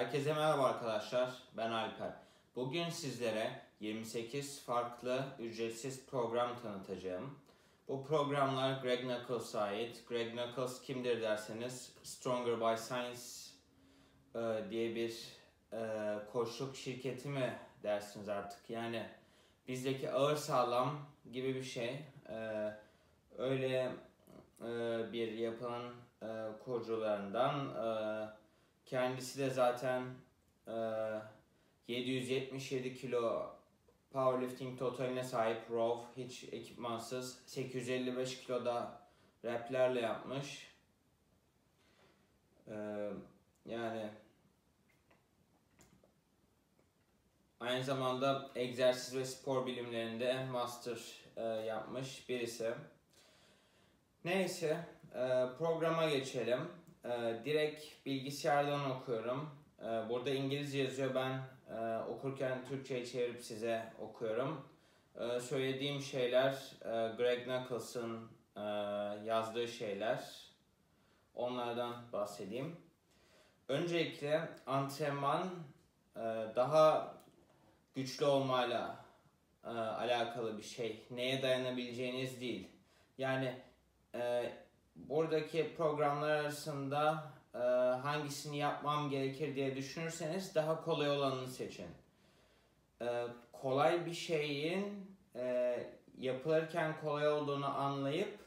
Herkese merhaba arkadaşlar, ben Alper. Bugün sizlere 28 farklı ücretsiz program tanıtacağım. Bu programlar Greg Nuckoles'a ait. Greg Nuckoles kimdir derseniz, Stronger by Science diye bir koçluk şirketi mi dersiniz artık? Yani bizdeki ağır sağlam gibi bir şey. Öyle bir yapının kurucularından. Kendisi de zaten 777 kilo powerlifting totaline sahip, raw, hiç ekipmansız. 855 kiloda replerle yapmış. Yani aynı zamanda egzersiz ve spor bilimlerinde master yapmış birisi. Neyse, programa geçelim. Direkt bilgisayardan okuyorum. Burada İngilizce yazıyor, ben okurken Türkçe'ye çevirip size okuyorum. Söylediğim şeyler Greg Nuckoles'ın yazdığı şeyler. Onlardan bahsedeyim. Öncelikle antrenman daha güçlü olmayla alakalı bir şey. Neye dayanabileceğiniz değil. Yani buradaki programlar arasında hangisini yapmam gerekir diye düşünürseniz daha kolay olanını seçin. Kolay bir şeyin yapılırken kolay olduğunu anlayıp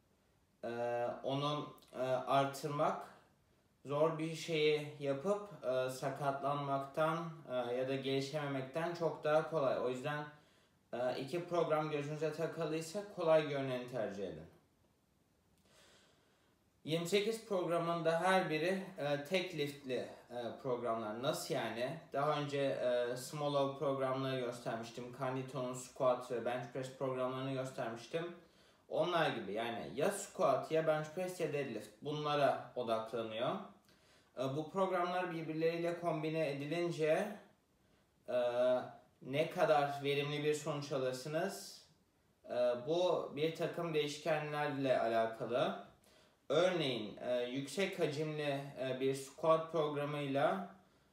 onu artırmak, zor bir şeyi yapıp sakatlanmaktan ya da gelişememekten çok daha kolay. O yüzden iki program gözünüze takılıysa kolay görüneni tercih edin. 28 programın da her biri tek liftli programlar. Nasıl yani? Daha önce Smolov programları göstermiştim. Canditon'un squat ve bench press programlarını göstermiştim. Onlar gibi, yani ya squat ya bench press ya deadlift, bunlara odaklanıyor. Bu programlar birbirleriyle kombine edilince ne kadar verimli bir sonuç alırsınız? Bu bir takım değişkenlerle alakalı. Örneğin yüksek hacimli bir squat programıyla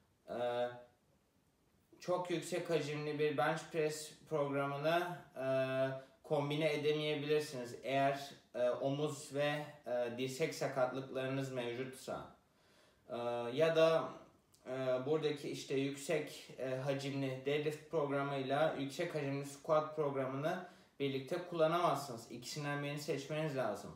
çok yüksek hacimli bir bench press programını kombine edemeyebilirsiniz. Eğer omuz ve dirsek sakatlıklarınız mevcutsa. Ya da buradaki işte yüksek hacimli deadlift programıyla yüksek hacimli squat programını birlikte kullanamazsınız. İkisinden birini seçmeniz lazım.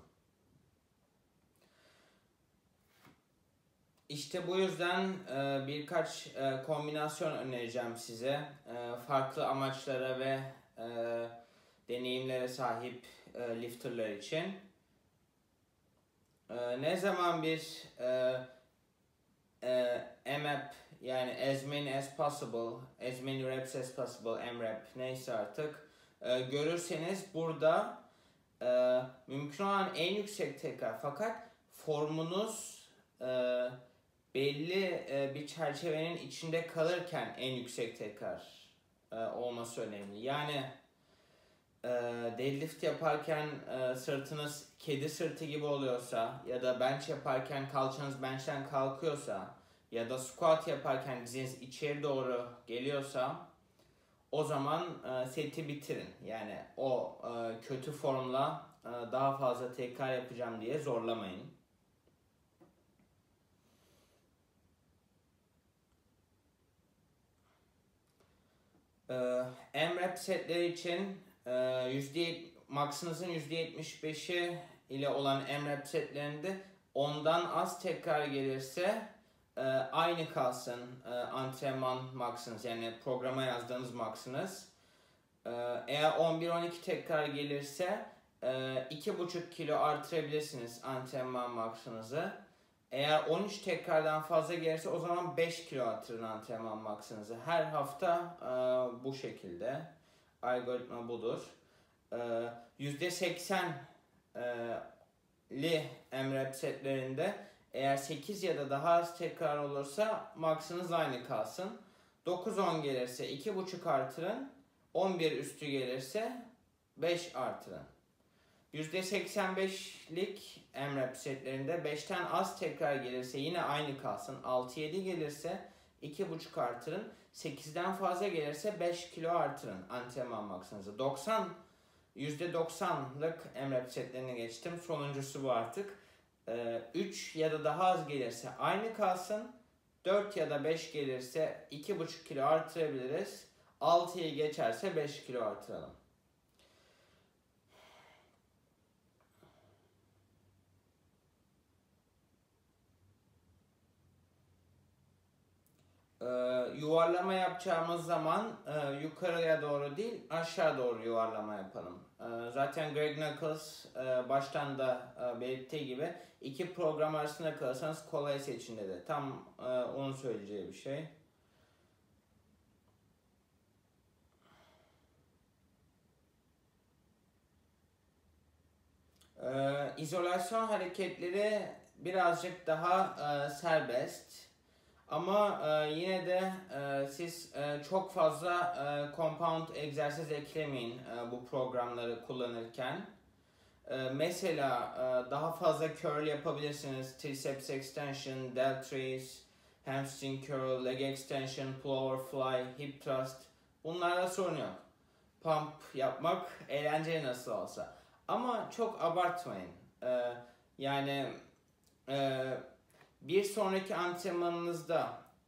İşte bu yüzden birkaç kombinasyon önereceğim size. Farklı amaçlara ve deneyimlere sahip lifterlar için. Ne zaman bir MAP, yani as many as possible, as many reps as possible, MRAP neyse artık görürseniz burada mümkün olan en yüksek tekrar, fakat formunuz belli bir çerçevenin içinde kalırken en yüksek tekrar olması önemli. Yani deadlift yaparken sırtınız kedi sırtı gibi oluyorsa ya da bench yaparken kalçanız bench'ten kalkıyorsa ya da squat yaparken diziniz içeri doğru geliyorsa o zaman seti bitirin. Yani o kötü formla daha fazla tekrar yapacağım diye zorlamayın. MRAP setleri için maksınızın %75'i ile olan MRAP setlerinde ondan az tekrar gelirse aynı kalsın antrenman maksınız, yani programa yazdığınız maksınız. Eğer 11-12 tekrar gelirse 2,5 kilo artırabilirsiniz antrenman maksınızı. Eğer 13 tekrardan fazla gelirse o zaman 5 kilo artırın antrenman maksınızı. Her hafta bu şekilde. Algoritma budur. %80'li MRAP setlerinde eğer 8 ya da daha az tekrar olursa maksınız aynı kalsın. 9-10 gelirse 2,5 artırın. 11 üstü gelirse 5 artırın. %85'lik MRAP setlerinde 5'ten az tekrar gelirse yine aynı kalsın. 6-7 gelirse 2,5 artırın. 8'den fazla gelirse 5 kilo artırın antrenman maksiminizi. %90'lık M-Rap setlerini geçtim. Sonuncusu bu artık. 3 ya da daha az gelirse aynı kalsın. 4 ya da 5 gelirse 2,5 kilo artırabiliriz. 6'yı geçerse 5 kilo artıralım. Yuvarlama yapacağımız zaman yukarıya doğru değil aşağı doğru yuvarlama yapalım. Zaten Greg Nuckols baştan da belirttiği gibi iki program arasında kalırsanız kolay seçin dedi. Tam onun söyleyeceği bir şey. İzolasyon hareketleri birazcık daha serbest. Ama yine de siz çok fazla compound egzersiz eklemeyin bu programları kullanırken. Mesela daha fazla curl yapabilirsiniz. Triceps extension, deltoids, hamstring curl, leg extension, pullover fly, hip thrust. Bunlarda sorun yok. Pump yapmak eğlenceli nasıl olsa. Ama çok abartmayın. Yani bir sonraki antrenmanınızda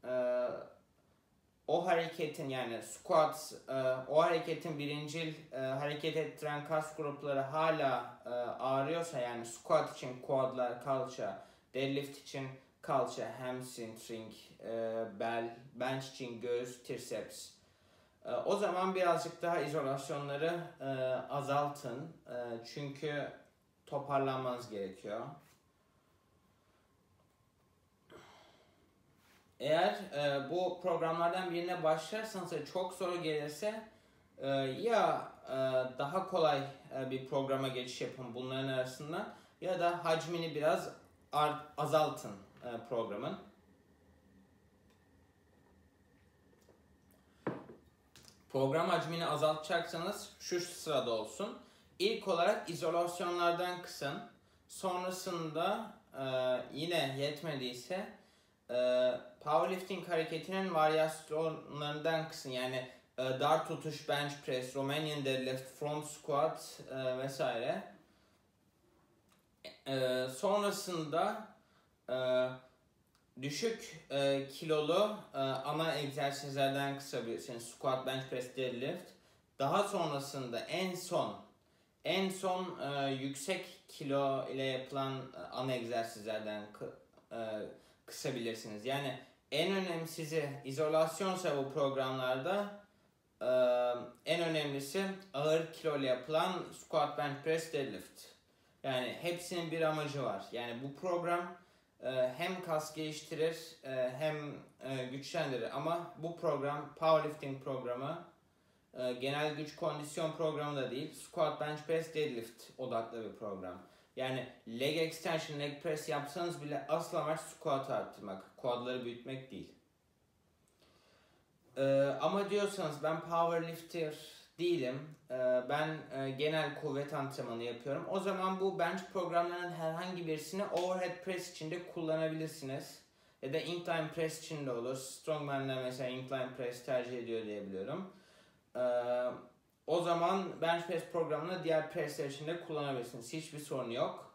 o hareketin yani squat, o hareketin birincil hareket ettiren kas grupları hala ağrıyorsa yani squat için quadlar, kalça, deadlift için kalça, hamstring, bel, bench için göğüs, triceps. O zaman birazcık daha izolasyonları azaltın. Çünkü toparlanmanız gerekiyor. Eğer bu programlardan birine başlarsanız ve çok soru gelirse ya daha kolay bir programa geçiş yapın bunların arasından ya da hacmini biraz azaltın programın. Program hacmini azaltacaksanız şu sırada olsun. İlk olarak izolasyonlardan kısın. Sonrasında yine yetmediyse powerlifting hareketinin varyasyonlarından kısın. Yani dar tutuş, bench press, Romanian deadlift, front squat vesaire. Sonrasında düşük kilolu ana egzersizlerden kısabilirsiniz. Squat, bench press, deadlift. Daha sonrasında en son yüksek kilo ile yapılan ana egzersizlerden kısabilirsiniz. Yani en önemlisi izolasyonsa bu programlarda en önemlisi ağır kilo ile yapılan squat, bench press, deadlift. Yani hepsinin bir amacı var. Yani bu program hem kas geliştirir hem güçlendirir. Ama bu program powerlifting programı genel güç kondisyon programı da değil. Squat, bench press, deadlift odaklı bir program. Yani leg extension, leg press yapsanız bile asıl amaç squat arttırmak. Quadları büyütmek değil. Ama diyorsanız ben powerlifter değilim. Ben genel kuvvet antrenmanı yapıyorum. O zaman bu bench programlarının herhangi birisini overhead press için de kullanabilirsiniz. Ya da incline press için de olur. Strongman'ler mesela incline press tercih ediyor diyebiliyorum. O zaman bench press programını diğer pressler için de kullanabilirsiniz. Hiçbir sorun yok.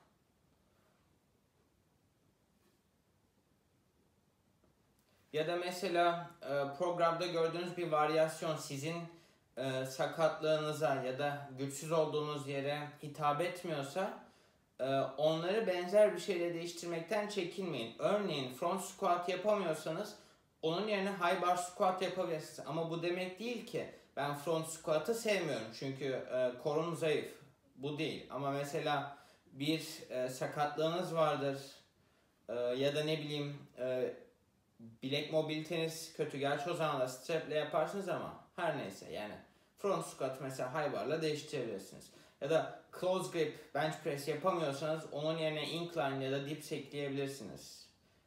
Ya da mesela programda gördüğünüz bir varyasyon sizin sakatlığınıza ya da güçsüz olduğunuz yere hitap etmiyorsa onları benzer bir şeyle değiştirmekten çekinmeyin. Örneğin front squat yapamıyorsanız onun yerine high bar squat yapabilirsiniz. Ama bu demek değil ki ben front squat'ı sevmiyorum çünkü kolum zayıf. Bu değil. Ama mesela bir sakatlığınız vardır ya da ne bileyim bilek mobiliteniz kötü. Gerçi o zaman da straple yaparsınız ama her neyse yani front squat mesela high bar'la değiştirebilirsiniz. Ya da close grip bench press yapamıyorsanız onun yerine incline ya da dips ekleyebilirsiniz.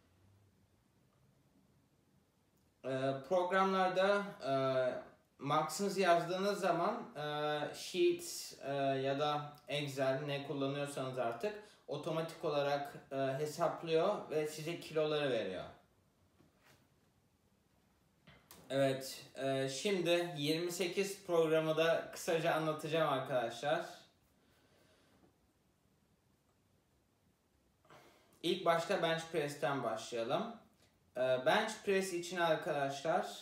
Programlarda max'ınızı yazdığınız zaman Sheets ya da Excel ne kullanıyorsanız artık otomatik olarak hesaplıyor ve size kiloları veriyor. Evet, şimdi 28 programı da kısaca anlatacağım arkadaşlar. İlk başta bench press'ten başlayalım. Bench press için arkadaşlar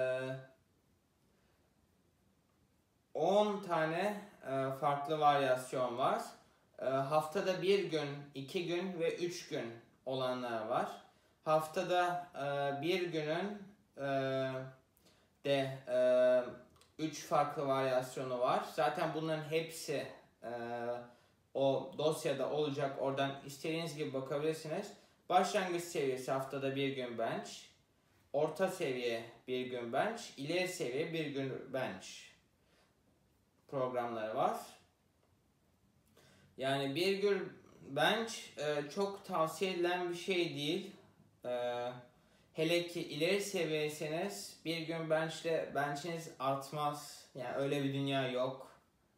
10 tane farklı varyasyon var. Haftada 1 gün, 2 gün ve 3 gün olanlar var. Haftada bir günün de 3 farklı varyasyonu var. Zaten bunların hepsi o dosyada olacak. Oradan istediğiniz gibi bakabilirsiniz. Başlangıç seviyesi haftada 1 gün bench. Orta seviye 1 gün bench. İleri seviye 1 gün bench programları var. Yani bir gün bench çok tavsiye edilen bir şey değil. Hele ki ileri seviyesiniz bir gün bench'iniz artmaz. Yani öyle bir dünya yok.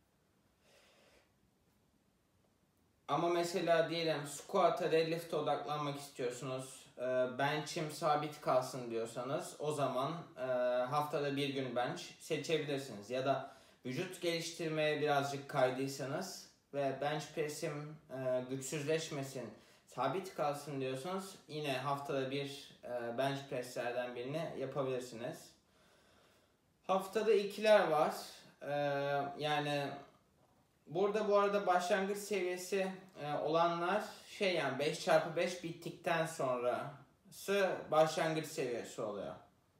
Ama mesela diyelim squat'a, deadlift'e odaklanmak istiyorsunuz. Bench'im sabit kalsın diyorsanız o zaman haftada bir gün bench seçebilirsiniz. Ya da vücut geliştirmeye birazcık kaydıysanız ve bench press'im güçsüzleşmesin, sabit kalsın diyorsanız yine haftada bir bench press'lerden birini yapabilirsiniz. Haftada ikiler var. Yani burada bu arada başlangıç seviyesi olanlar yani 5x5 bittikten sonrası başlangıç seviyesi oluyor.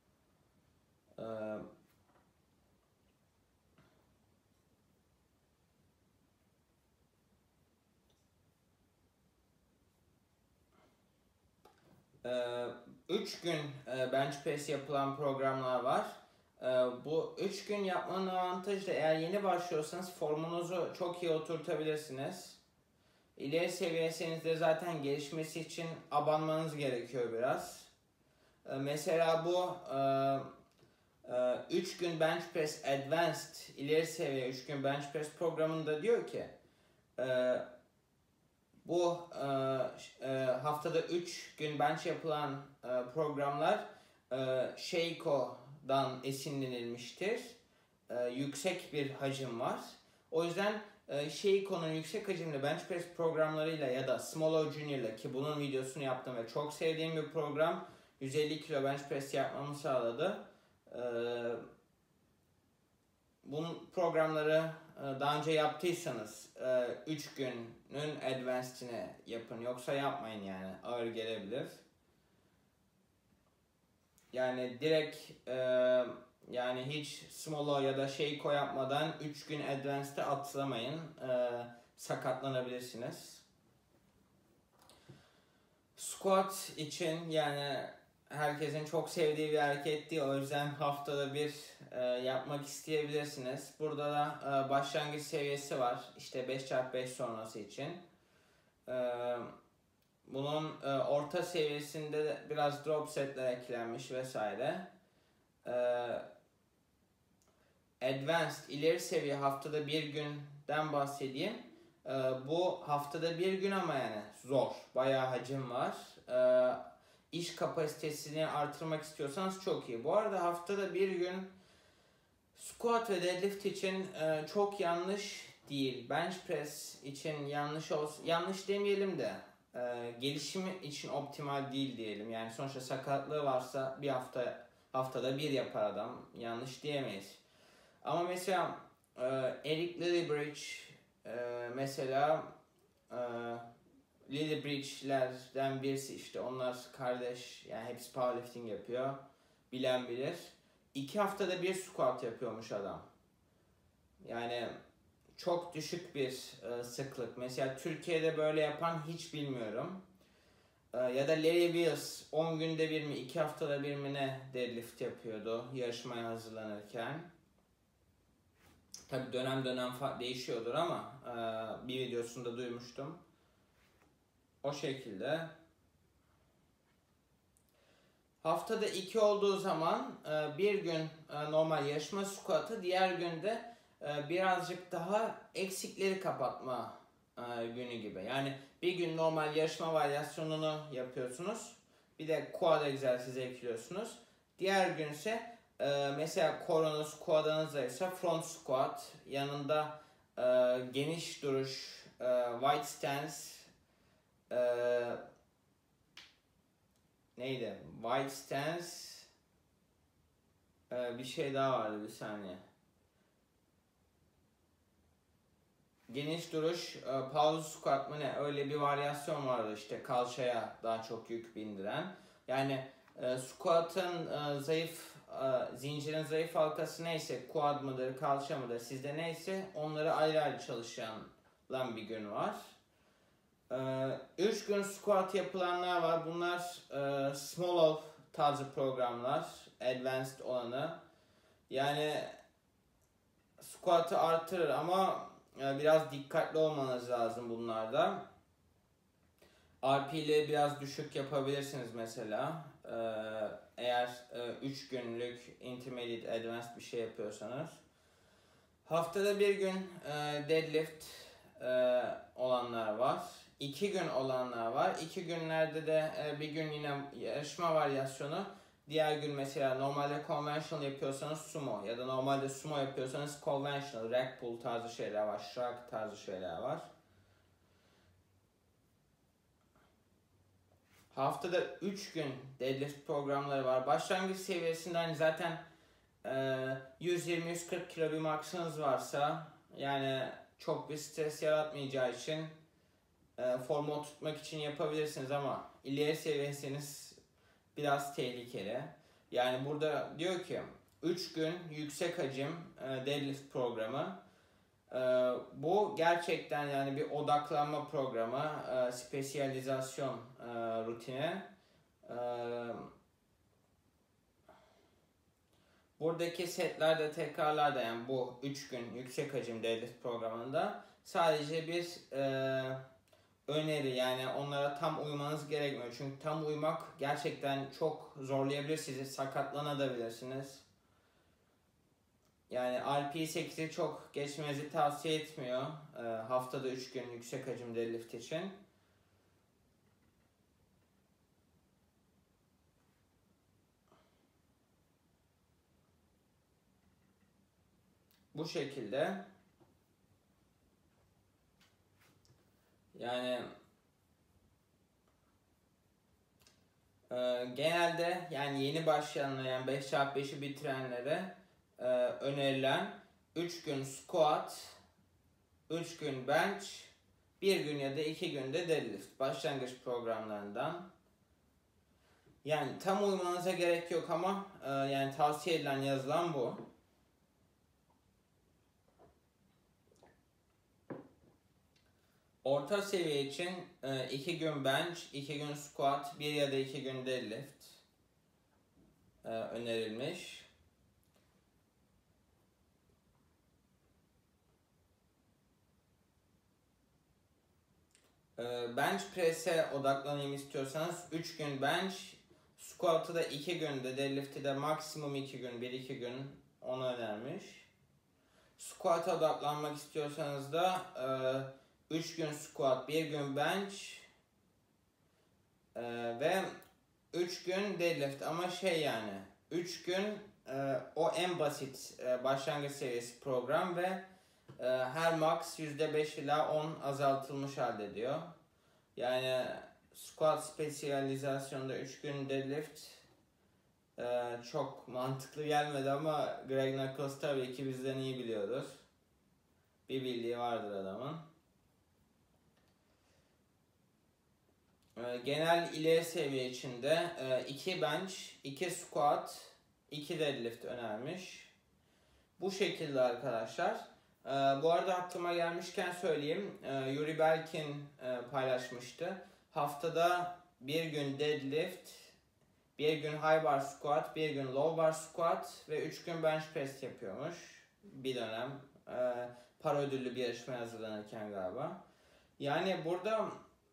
Üç gün bench press yapılan programlar var. Bu 3 gün yapmanın avantajı da eğer yeni başlıyorsanız formunuzu çok iyi oturtabilirsiniz. İleri seviyesinizde zaten gelişmesi için abanmanız gerekiyor biraz. Mesela bu 3 gün bench press advanced ileri seviye 3 gün bench press programında diyor ki bu haftada 3 gün bench yapılan programlar Sheiko'dan esinlenilmiştir. Yüksek bir hacim var. O yüzden Sheiko'nun yüksek hacimli bench press programlarıyla ya da Small Junior'la ki bunun videosunu yaptım ve çok sevdiğim bir program 150 kilo bench press yapmamı sağladı. Bunun programları daha önce yaptıysanız 3 günün advanced'ini yapın. Yoksa yapmayın yani. Ağır gelebilir. Yani direkt yani hiç small'o ya da Sheiko yapmadan 3 gün advanced'e atlamayın. Sakatlanabilirsiniz. Squat için yani herkesin çok sevdiği bir hareket değil. O yüzden haftada bir yapmak isteyebilirsiniz. Burada da başlangıç seviyesi var. İşte 5x5 sonrası için. Bunun orta seviyesinde de biraz drop setler eklenmiş vesaire. Advanced ileri seviye haftada bir günden bahsedeyim. Bu haftada bir gün ama yani zor. Bayağı hacim var. İş kapasitesini artırmak istiyorsanız çok iyi. Bu arada haftada bir gün squat ve deadlift için çok yanlış değil. Bench press için yanlış demeyelim de gelişimi için optimal değil diyelim. Yani sonuçta sakatlığı varsa haftada bir yapar adam. Yanlış diyemeyiz. Ama mesela Eric Lilliebridge mesela Lilliebridge'lerden birisi işte onlar kardeş yani hepsi powerlifting yapıyor. Bilen bilir. 2 haftada bir squat yapıyormuş adam. Yani çok düşük bir sıklık. Mesela Türkiye'de böyle yapan hiç bilmiyorum. Ya da Larry Wheels 10 günde bir mi 2 haftada bir mi ne deadlift yapıyordu yarışmaya hazırlanırken. Tabi dönem değişiyordur ama bir videosunda duymuştum. O şekilde. Haftada 2 olduğu zaman bir gün normal yarışma squat'ı, diğer günde birazcık daha eksikleri kapatma günü gibi. Yani bir gün normal yarışma varyasyonunu yapıyorsunuz. Bir de quad egzersizi ekliyorsunuz. Diğer gün ise mesela korunuz, quad'ınız zayıfsa front squat, yanında geniş duruş, wide stance, e, neydi? Wide stance, bir şey daha vardı, bir saniye. Geniş duruş, power squat mı ne? Öyle bir varyasyon vardı işte, kalçaya daha çok yük bindiren. Yani squat'ın zayıf, zincirin zayıf halkası neyse, quad mıdır, kalça mıdır, sizde neyse onları ayrı ayrı çalışan bir gün var. 3 gün squat yapılanlar var. Bunlar small off tarzı programlar, advanced olanı. Yani squat'ı artırır ama biraz dikkatli olmanız lazım bunlarda. RP'li biraz düşük yapabilirsiniz mesela. Eğer 3 günlük intermediate advanced bir şey yapıyorsanız. Haftada bir gün deadlift olanlar var. 2 gün olanlar var. 2 günlerde de bir gün yine yarışma varyasyonu. Diğer gün mesela normalde conventional yapıyorsanız sumo, ya da normalde sumo yapıyorsanız conventional, rack pull tarzı şeyler var, shrug tarzı şeyler var. Haftada 3 gün deadlift programları var. Başlangıç seviyesinden zaten 120-140 kilo bir maksınız varsa, yani çok bir stres yaratmayacağı için formu oturtmak için yapabilirsiniz, ama ileri seviyesiniz biraz tehlikeli. Yani burada diyor ki 3 gün yüksek hacim deadlift programı. Bu gerçekten yani bir odaklanma programı, spesyalizasyon rutini. Buradaki setlerde, tekrarlarda, yani bu 3 gün yüksek hacim deadlift programında sadece bir öneri, yani onlara tam uymanız gerekmiyor. Çünkü tam uymak gerçekten çok zorlayabilir sizi, sakatlanabilirsiniz. Yani RP8'i çok geçmenizi tavsiye etmiyor haftada 3 gün yüksek hacim deadlift için. Bu şekilde. Yani genelde yani yeni başlayanlara, yani 5x5'i bitirenlere önerilen 3 gün squat, 3 gün bench, 1 gün ya da 2 günde deadlift başlangıç programlarından. Yani tam uymanıza gerek yok ama yani tavsiye edilen, yazılan bu. Orta seviye için 2 gün bench, 2 gün squat, 1 ya da 2 gün deadlift önerilmiş. Bench press'e odaklanayım istiyorsanız 3 gün bench, squat'ı da 2 günde, deadlift'i de maksimum 2 gün, 1-2 gün onu önermiş. Squat'a odaklanmak istiyorsanız da 3 gün squat, 1 gün bench ve 3 gün deadlift, ama yani 3 gün o en basit başlangıç seviyesi program ve her max %5 ila 10 azaltılmış halde diyor. Yani squat spesyalizasyonda 3 gün deadlift çok mantıklı gelmedi, ama Greg Knuckles tabii ki bizden iyi biliyordur. Bir bildiği vardır adamın. Genel ileri seviye içinde 2 bench, 2 squat, 2 deadlift önermiş. Bu şekilde arkadaşlar. Bu arada aklıma gelmişken söyleyeyim. Yuri Belkin paylaşmıştı. Haftada 1 gün deadlift, 1 gün high bar squat, 1 gün low bar squat ve 3 gün bench press yapıyormuş. Bir dönem. Para ödüllü bir yarışmaya hazırlanırken galiba. Yani burada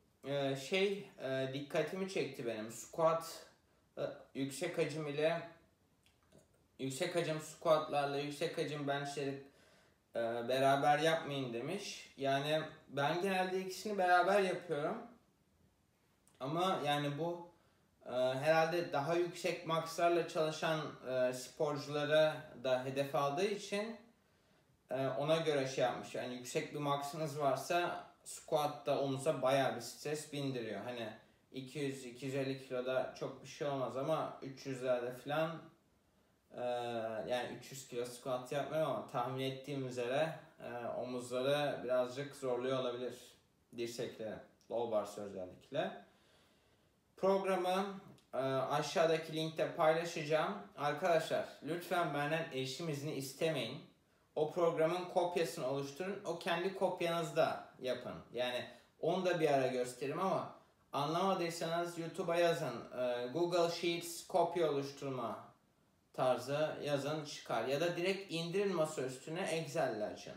dikkatimi çekti benim. Squat yüksek hacim ile yüksek hacim squatlarla yüksek hacim benchleri beraber yapmayın demiş. Yani ben genelde ikisini beraber yapıyorum. Ama yani bu Herhalde daha yüksek makslarla çalışan sporculara da hedef aldığı için ona göre şey yapmış. Yani yüksek bir maksınız varsa squat'ta omuza bayağı bir stres bindiriyor. Hani 200-250 kiloda çok bir şey olmaz ama 300'lerde falan yani 300 kilo squat yapmıyorum ama tahmin ettiğim üzere omuzları birazcık zorluyor olabilir. Dirsekleri, low bars özellikle. Programı aşağıdaki linkte paylaşacağım. Arkadaşlar lütfen benden erişim izni istemeyin. O programın kopyasını oluşturun. O kendi kopyanızda yapın. Yani onu da bir ara gösteririm ama anlamadıysanız YouTube'a yazın. Google Sheets kopya oluşturma tarzı yazın çıkar. Ya da direkt indirin masa üstüne Excel'le açın.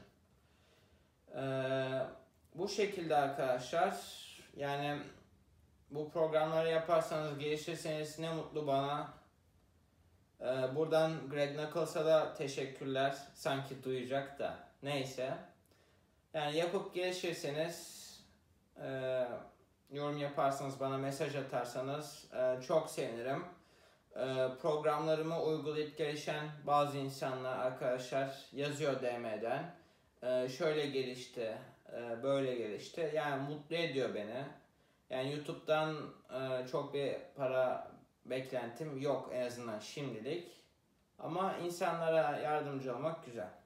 Bu şekilde arkadaşlar. Yani bu programları yaparsanız gelişirseniz ne mutlu bana. Buradan Greg Knuckles'a da teşekkürler. Sanki duyacak da. Neyse. Yani yapıp gelişirseniz yorum yaparsanız bana mesaj atarsanız çok sevinirim. Programlarımı uygulayıp gelişen bazı insanlar arkadaşlar yazıyor DM'den. Şöyle gelişti, böyle gelişti. Yani mutlu ediyor beni. Yani YouTube'dan çok bir para beklentim yok en azından şimdilik. Ama insanlara yardımcı olmak güzel.